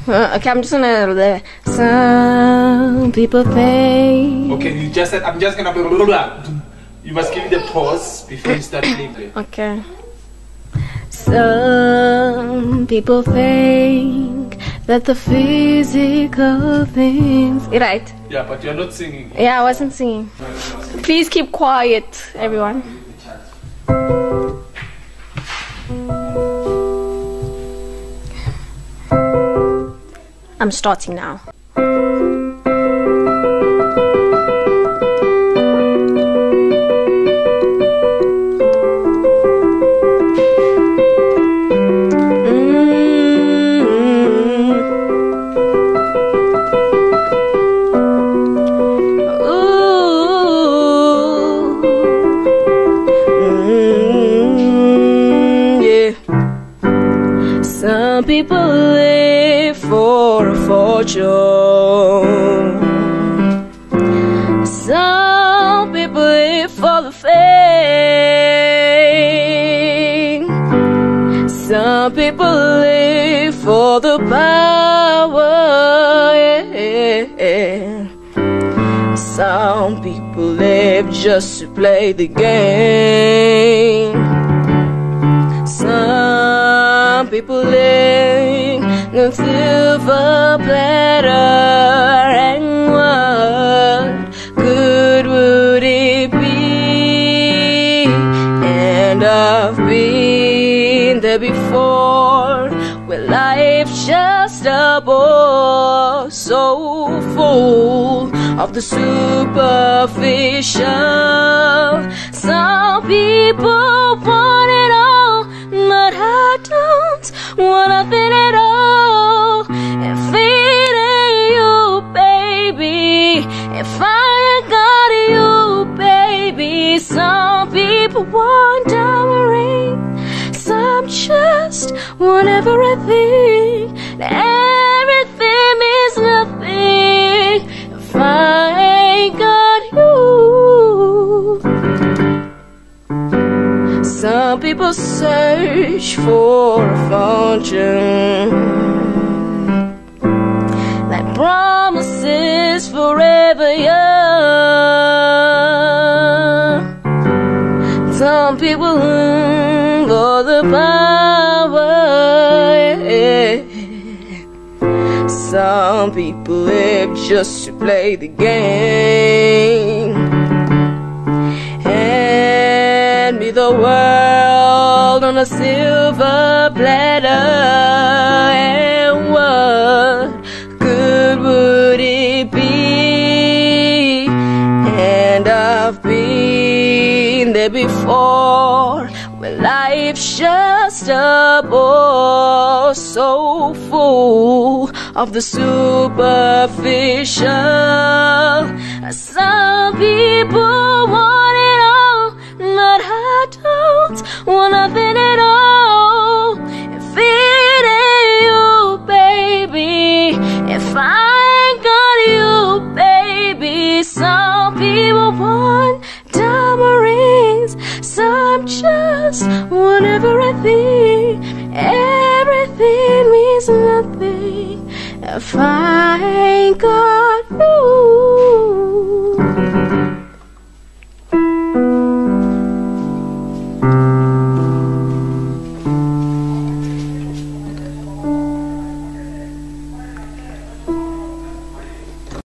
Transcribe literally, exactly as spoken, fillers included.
Uh, okay, I'm just gonna. Some people think. Okay, you just said I'm just gonna. Blah, blah, blah. You must give me the pause before you start playing. Okay. Some people think that the physical things. Right. Yeah, but you're not singing. Yeah, I wasn't singing. Please keep quiet, everyone. I'm starting now. Some people live for a fortune. Some people live for the fame. Some people live for the power. Yeah. Some people live just to play the game. Some people live in silver platter, and what good would it be? And I've been there before, where life's just a bore, so full of the superficial. Some people want it all, but I don't want nothing at all. If it ain't you, baby, if I ain't got you, baby. Some people want diamond ring, some just want everything. Everything means nothing if I ain't got you. Some people search for a fortune that promises forever young. Some people long for the power. Some people live just to play the game. Hand me the world on a silver platter, and what good would it be? And I've been there before, where life's just a bore, so full of the superficial. Some people want it all, but I don't want nothing at all. If it ain't you, baby, if I ain't got you, baby. Some people want diamond rings, some just want everything. Everything means nothing if I ain't got you.